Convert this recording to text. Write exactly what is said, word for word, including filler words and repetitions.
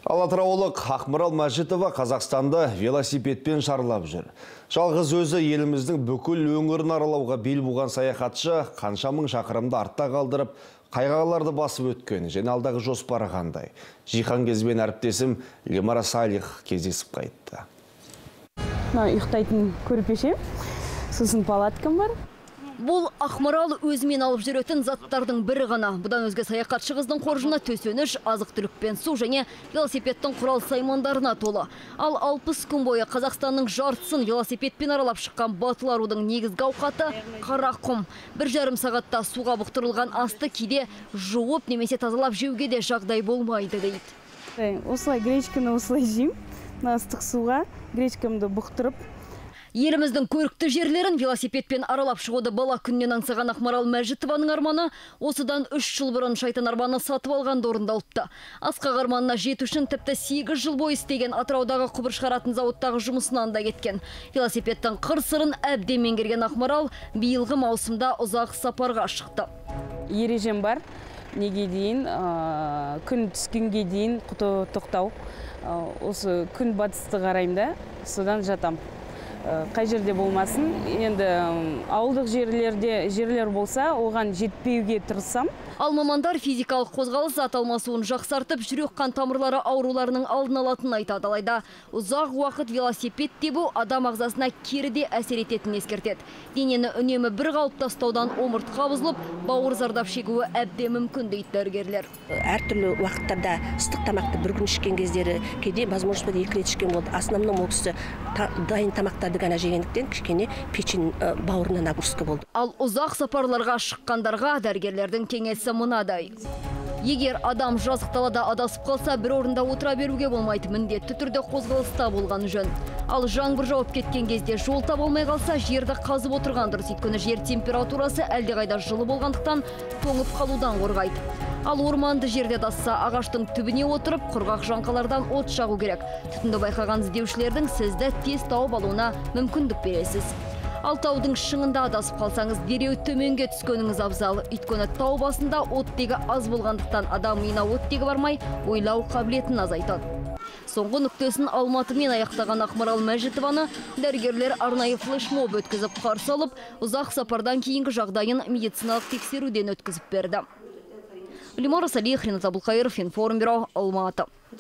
Алатыраулық Ақмарал Мәжітова Қазақстанда велосипедпен шарлап жүр. Жалғыз өзі еліміздің бүкіл өңірін аралауға бел буған саяхатшы қанша мың шақырымды артта қалдырып, қайғыларды басып өткен, және алдағы жоспары қандай. Жихан кезбен әріптесім Лемара Салих кездесіп қайтты. Ұйықтайтын көрпеше, сосын палаткам бар. Бұл Ақмарал өзімен алып жүретін заттардың бірі ғана. Бұдан өзге саяхатшы қыздың қоржыны төсеніш, азық-түлік пен су және велосипедтің құрал саймандарына толы. Ал алпыс күн бойы Қазақстанның жартысын велосипедпен аралап шыққан батыл арудың негізгі ауқаты қара құм. Бір жарым сағатта суға бұқтырылған асты кейде жуып немесе тазалап жеуге де жағдай болмайды дейді. Осылай гречканы осылай жеймін. Ыстық суға гречкамды бұқтырып. Еліміздің көрікті жерлерін велосипедпен аралап шығуды бала күннен аңсаған Ақмарал Мәжітованың арманы осыдан үш жыл бұрын шайтан арбаны сатып алғанда орындалыпты. Асқақ арманына жету үшін тіпті сегіз жыл бойы істеген Атыраудағы құбыр шығаратын зауыттағы жұмысынан да кеткен. Велосипедтің қыр-сырын әбден меңгерген Ақмарал биылғы маусымда ұзақ сапарға шықты. Ережем бар. Неге дейін, күн түскенге дейін құты тоқтау. Осы күн батысты қараймын да, содан жатам. Қай жерде болмасын, енді ауылдық жерлерде жерлер болса, оған жетпеуге тырысам. Ал мамандар физикалық қозғалыс зат алмасуын жақсартып, жүрек қан тамырлары ауруларының алдын алатынын айтады. Алайда ұзақ уақыт велосипед тебу адам ағзасына керіде әсер ететінін ескертеді. Денені үнемі бір қалыпта ұстаудан омыртқа бұзылып, бауыр зардап шегуі әбден мүмкін дейді дәрігерлер. Әртүрлі уақыттарда ыстық тамақты бір күн ішкен кездері, кейде возможно екі рет ішкен болды. Основном ол кісі дайын тамақтарды ғана жегендіктен кішкене печень бауырына нагрузка болды. Ал ұзақ сапарларға шыққандарға дәрігерлердің кеңесі мынадай. Егер адам жазық далада адасып қалса, бір орында отыра беруге болмайды, міндетті түрде қозғалыста болған жөн. Ал жаңбыр жауып кеткен кезде жол таба алмай қалса, жерді қазып отырған дұрыс. Өйткені жер температурасы әлдеқайда жылы болғандықтан тоңып қалудан қорғайды. Ал орманды жерде адасса, ағаштың түбіне отырып, құрғақ жаңқалардан от жағу керек. Түтінді байқаған іздеушілердің сізді тез тауып алуына мүмкіндік бересіз. Ал таудың шыңында адасып қалсаңыз, дереу төменге түскеніңіз абзал. Өйткені тау басында оттегі аз болғандықтан адам миына оттегі бармай, ойлау қабілетін азайтады. Соңғы нүктесін Алматымен аяқтаған Ақмарал Мәжітованы дәрігерлер арнайы флешмоб өткізіп қарсы алып, ұзақ сапардан кейінгі жағдайын медициналық тексеруден өткізіп берді. Лемара Салих, Рената Бұлқайыров, Информбюро, Алматы.